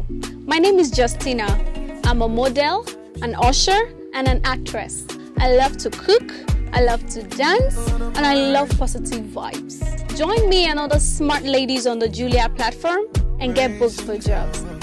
My name is Justina. I'm a model, an usher, and an actress. I love to cook, I love to dance, and I love positive vibes. Join me and other smart ladies on the Julia platform and get booked for jobs.